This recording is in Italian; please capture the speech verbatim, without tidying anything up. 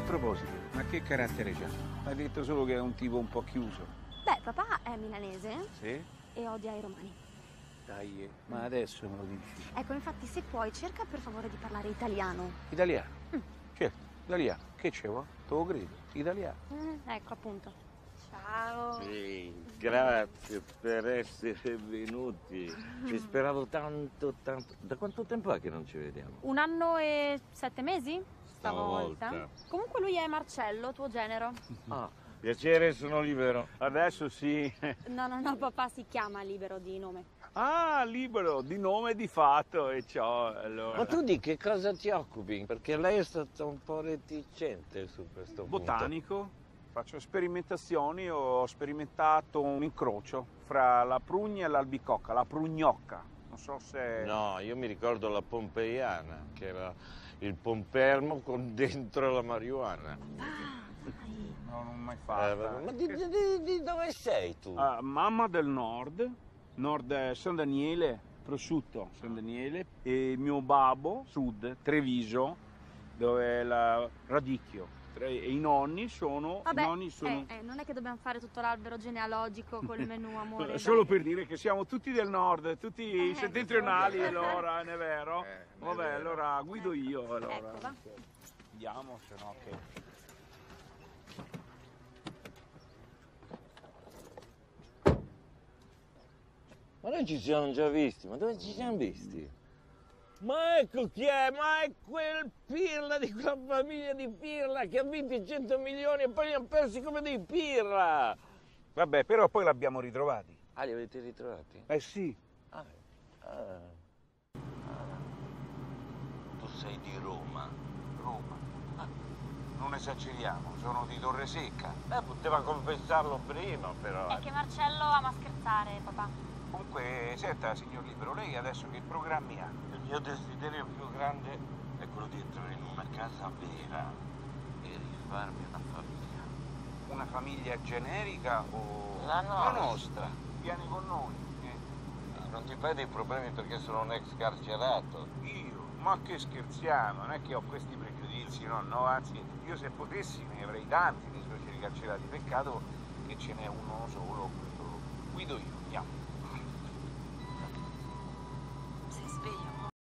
proposito, ma che carattere c'ha? Hai detto solo che è un tipo un po' chiuso. Beh, papà è milanese Sì? e odia i romani. Dai, eh, ma adesso me lo dici. Ecco, infatti, se puoi, cerca per favore di parlare italiano. Italiano? Mm. Certo, italiano. Che c'è, va? Te lo credo, italiano. Mm, ecco, appunto. Ciao. Sì, grazie per essere venuti. Ci speravo tanto, tanto. Da quanto tempo è che non ci vediamo? Un anno e sette mesi? Stavolta. Stavolta. Comunque lui è Marcello, tuo genero. Ah, piacere, sono libero. Adesso sì. No, no, no, papà si chiama Libero di nome. Ah, libero, di nome e di fatto, e ciò, allora. Ma tu di che cosa ti occupi? Perché lei è stata un po' reticente su questo punto. Botanico, faccio sperimentazioni, ho sperimentato un incrocio fra la prugna e l'albicocca, la prugnocca. Non so se... No, io mi ricordo la pompeiana, che era il pompermo con dentro la marijuana. Non l'ho mai Eh, fatta. ma di, di- di- di dove sei tu? Ah, mamma del nord, nord San Daniele, prosciutto San Daniele, e mio babbo, sud, Treviso, dove è la Radicchio. E i nonni sono... Vabbè, i nonni sono... eh, eh, non è che dobbiamo fare tutto l'albero genealogico col menù, amore. Solo dai. per dire che siamo tutti del nord, tutti Eh, settentrionali, sì. allora, non è vero? Eh, è Vabbè, vero. allora guido io, allora. Ecco, va. Andiamo, se no che... Ma noi ci siamo già visti, ma dove ci siamo visti? Ma ecco chi è, ma è quel Pirla di quella famiglia di Pirla che ha vinto i cento milioni e poi li ha persi come dei Pirla! Vabbè, però poi l'abbiamo ritrovati. Ah, li avete ritrovati? Eh sì. Ah, ah, ah. Tu sei di Roma? Roma. Non esageriamo, sono di Torre Secca. Eh, poteva confessarlo prima, però. È che Marcello ama scherzare, papà. Comunque, senta, signor Libero, lei adesso che programmi ha? Il mio desiderio più grande è quello di entrare in una casa vera e rifarmi una famiglia. Una famiglia generica o... La nostra. La nostra. Vieni con noi. Eh. Non ti fai dei problemi perché sono un ex carcerato? Io? Ma che scherziamo, non è che ho questi pregiudizi, no, no, anzi, io se potessi ne avrei tanti di suoceri carcerati, peccato che ce n'è uno solo, quello guido io, andiamo.